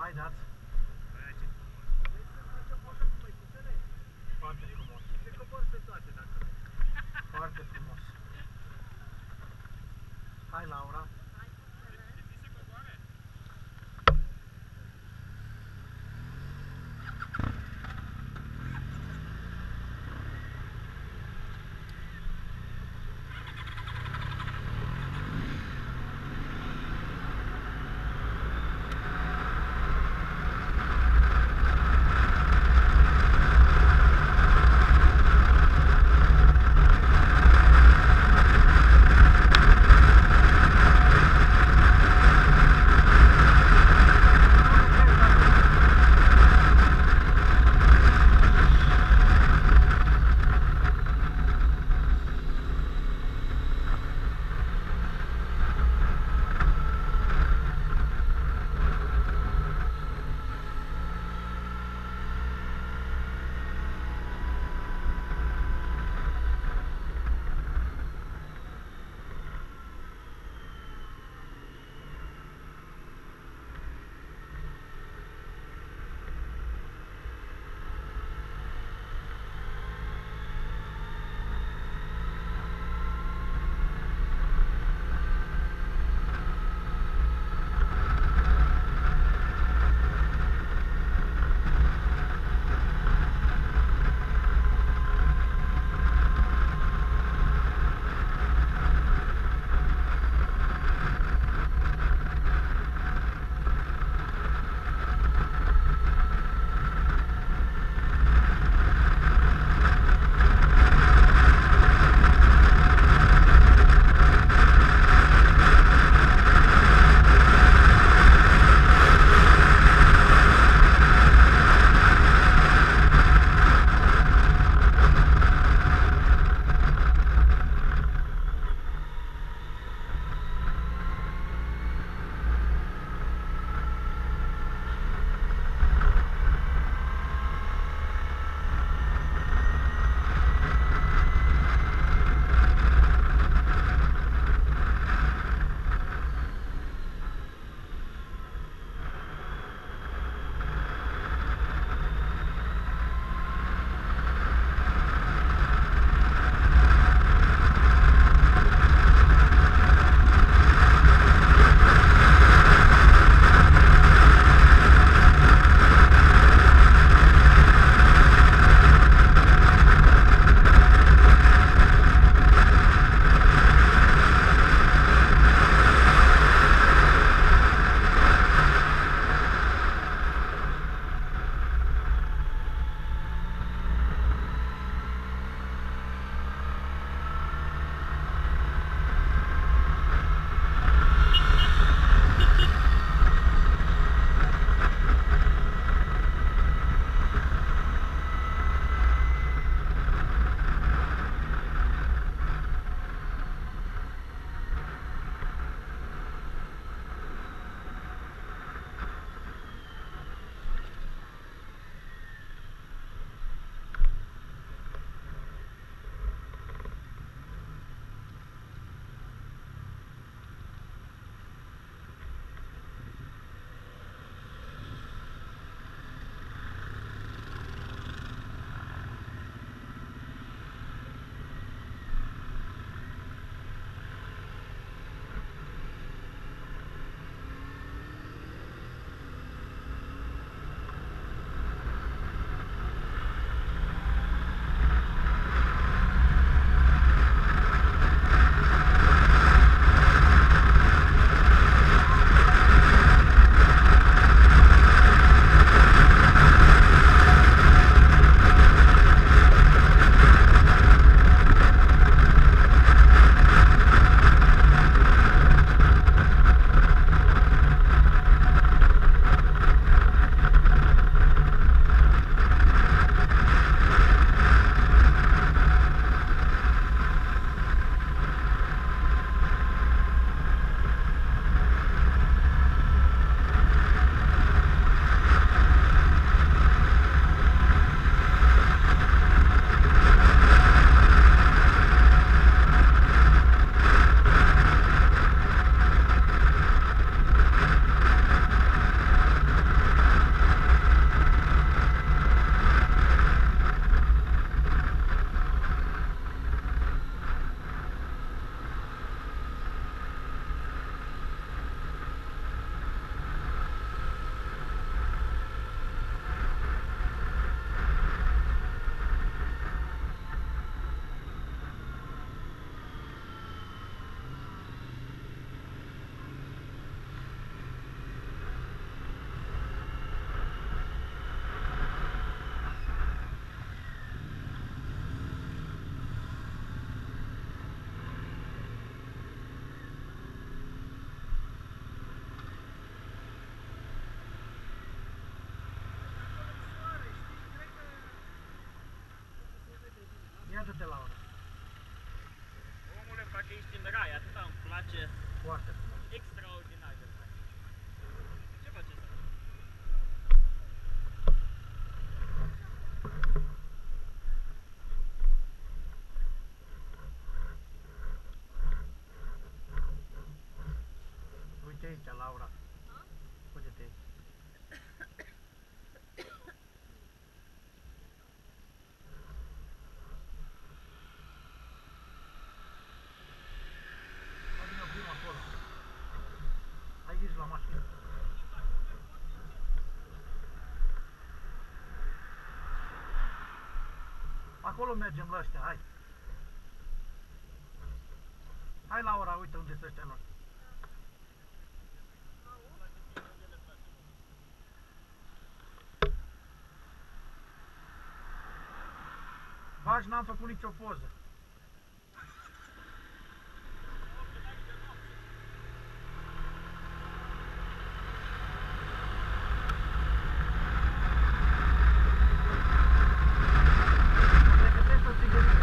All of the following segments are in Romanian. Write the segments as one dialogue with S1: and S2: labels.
S1: Hai, dați. Foarte frumos.
S2: Se cobor pe toate dacă vrei.
S1: Foarte frumos. Hai, Laura. Foarte, Laura.
S2: Omule, parcă ești în rai, atâta îmi place.
S1: Foarte frumos.
S2: Extraordinar de faci. Ce faceți acum?
S1: Uite aici, Laura. Uite-te aici. Hai, oprim acolo. Hai, ieși la mașină. Acolo mergem la ăștia, hai. Hai, Laura, uite unde sunt ăștia noștri. Baci, n-am făcut nicio poză. Pregătește o țigăriță.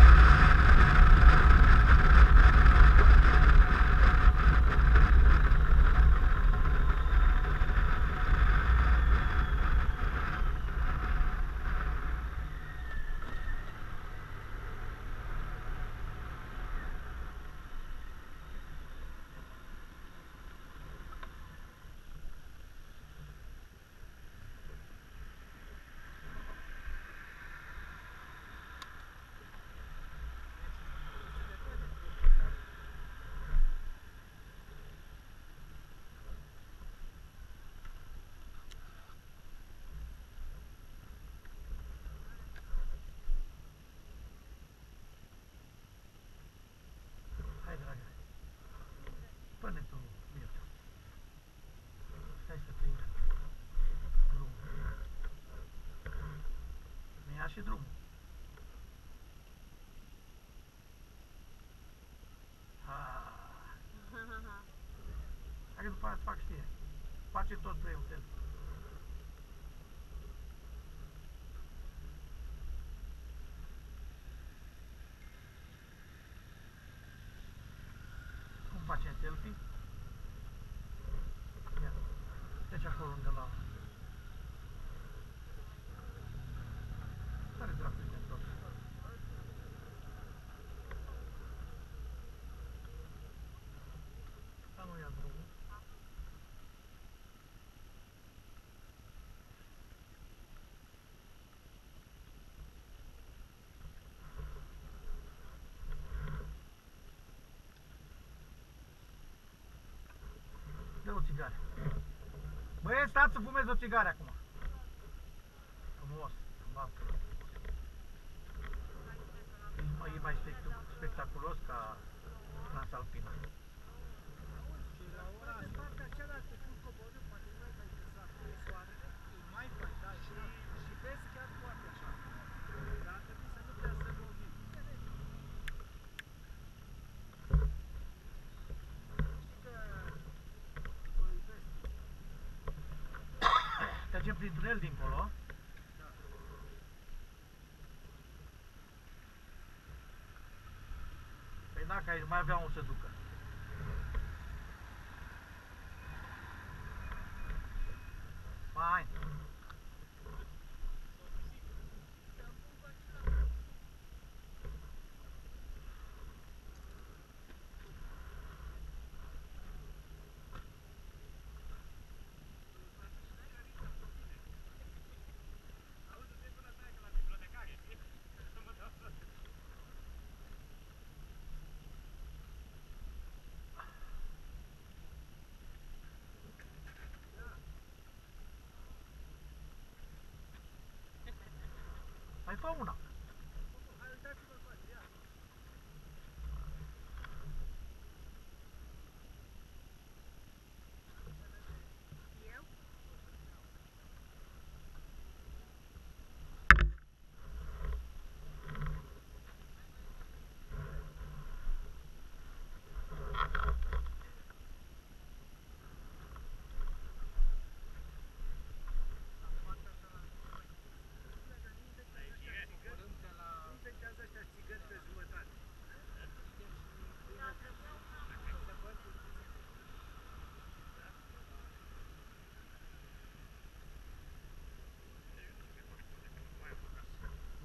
S1: Hai, dragă. Pune tu, Mircea. Stai să prind drumul. Mi ia și drumul. Hai că după aia îți fac știre. Face tot pe hotel. Cum facem selfie? Ia. Deci acolo unde la... Care dracu este tot? Dar nu ia drumul. Dă o țigară. Băieți, stați să fumez o țigară acum. Frumos, bască. E mai spectaculos ca Transalpina.
S2: Și la ora asta, partea cealaltă când coborâm, poate nu mai exact cu soarele, e mai da, și vezi chiar foarte așa. Dar trebuie să nu prea să lovim. Știi că o iubesc.
S1: Trecem prin tunel dincolo.
S2: Da.
S1: Păi dacă aici mai avea un să ducă. Fain. Mai fă una.
S2: Hai, uitați-vă în față, ia.
S3: Eu?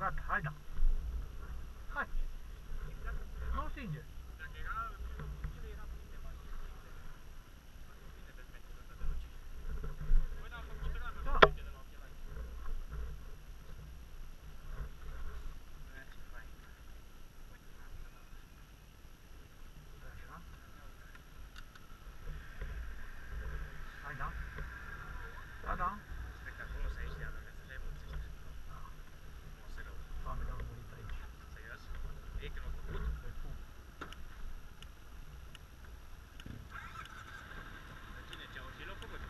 S1: Gata, hai da. Hai. Nu stinge.
S2: Dacă era în mijlocul cele era plin de mașini, foarte bine pentru metrul ăsta de lungime. Băi, n-am făcut că n-am
S1: Da.
S2: făcut de la ochelari. Ce fain.
S1: Așa. Hai da. Da, da.
S2: Spectaculos aici de anul, să le mulțești. Nu o să rău.
S1: Oamenii au murit aici.
S2: Serios? E când au făcut?
S1: Pe fum.
S2: Pe cine? Ce l-au făcut?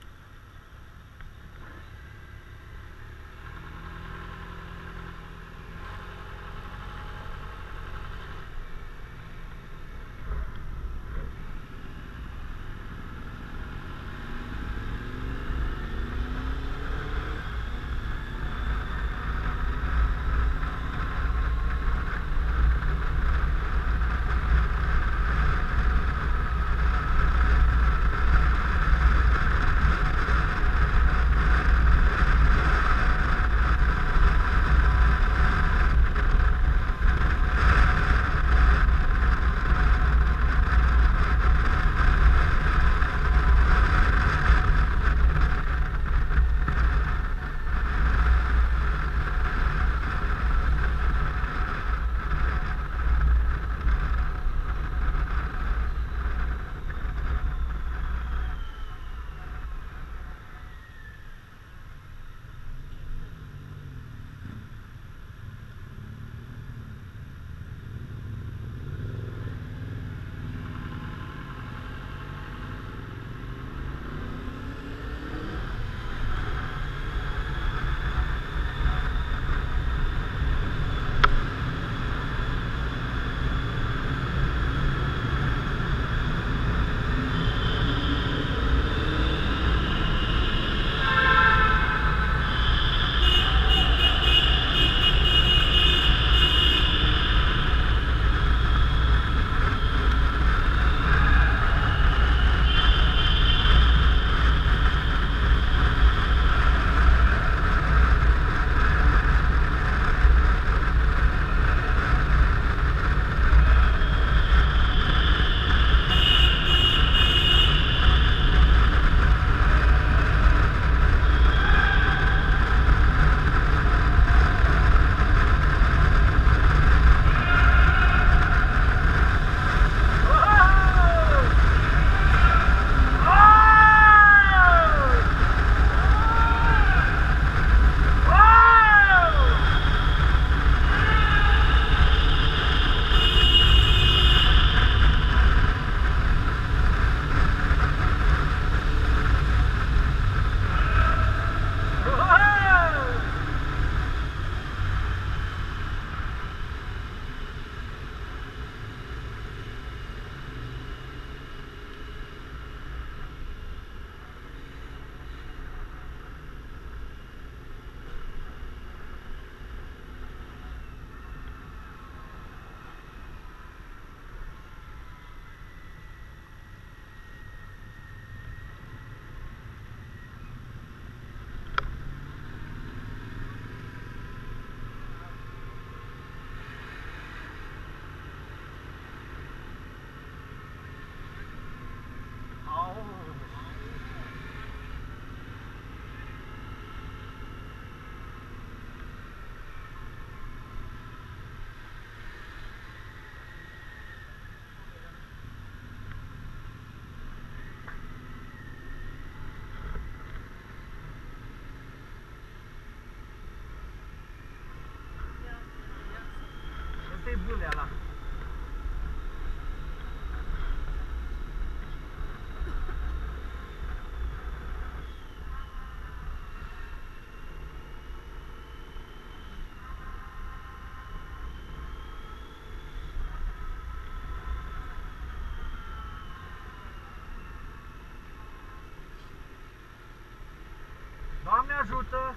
S1: Ăsta-i bâlea ăla. Doamne ajută!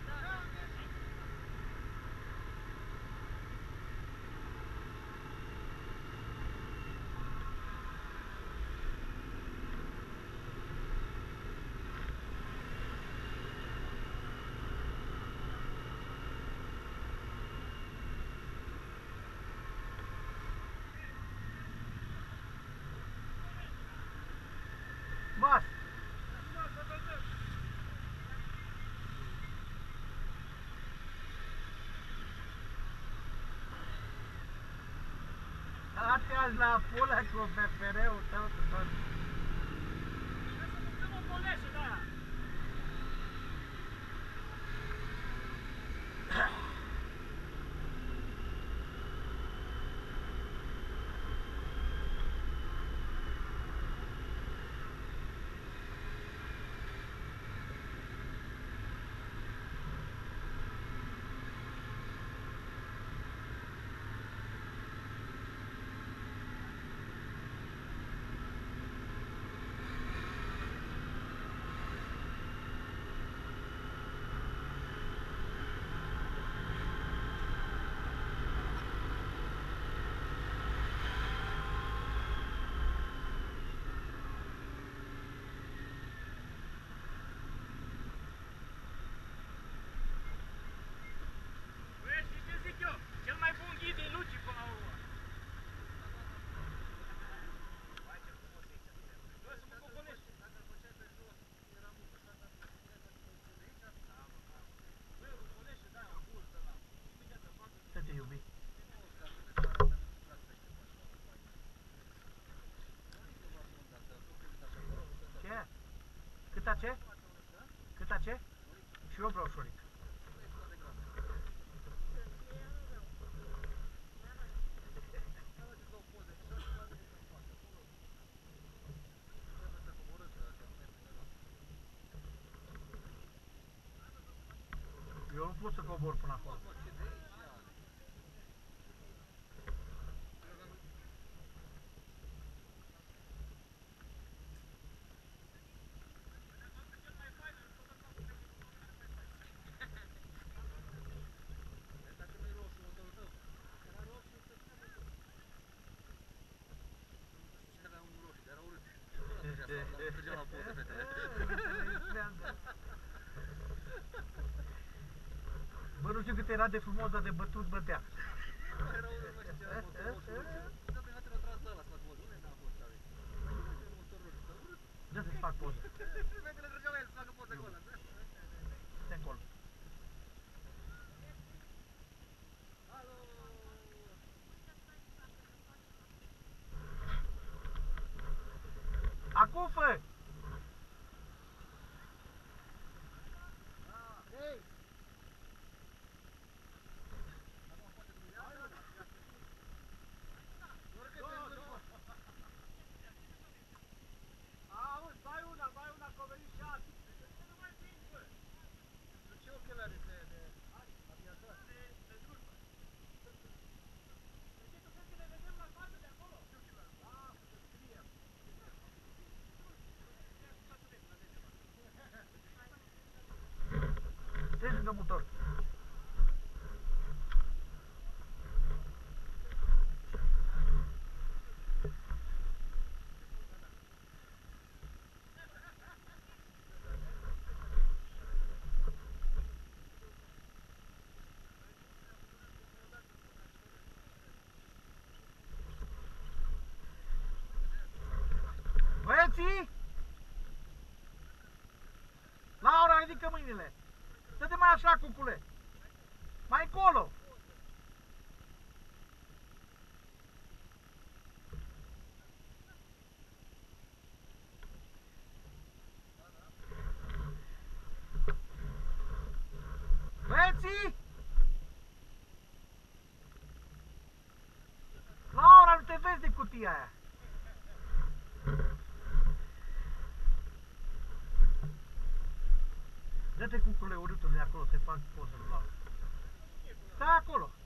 S1: bagi la pula cu FFR-ul tău, tot.
S2: Trebuie să mâncăm o coleșă de aia. Băi, știi ce zic eu? Cel mai bun ghid e Luci până la urmă. Hai, ce frumos e aici. Bă, să mă coconești. Dacă îl făceai pe jos, era mult așa, dar nu puteai să te de aici. Da, mă, da. Băi, o coconești, da, o burtă, da. Imediat să facă.
S1: Să te iubi. Ce? Câta ce? Câta ce? Și eu vreau șoric. Eu nu pot să cobor până acolo. Bă, nu știu cât era de frumos, dar de bătut bătea. Da să-ți fac poză. Stai încolo. Acum fă! Treci lângă motor. Băieții! Laura, ridică mâinile! Stă-te mai așa, cucule! Mai încolo! Băieții! Laura, nu te vezi de cutia aia! Dă-te cucule urâtul de acolo, să fac poză lui Laura. Stai acolo!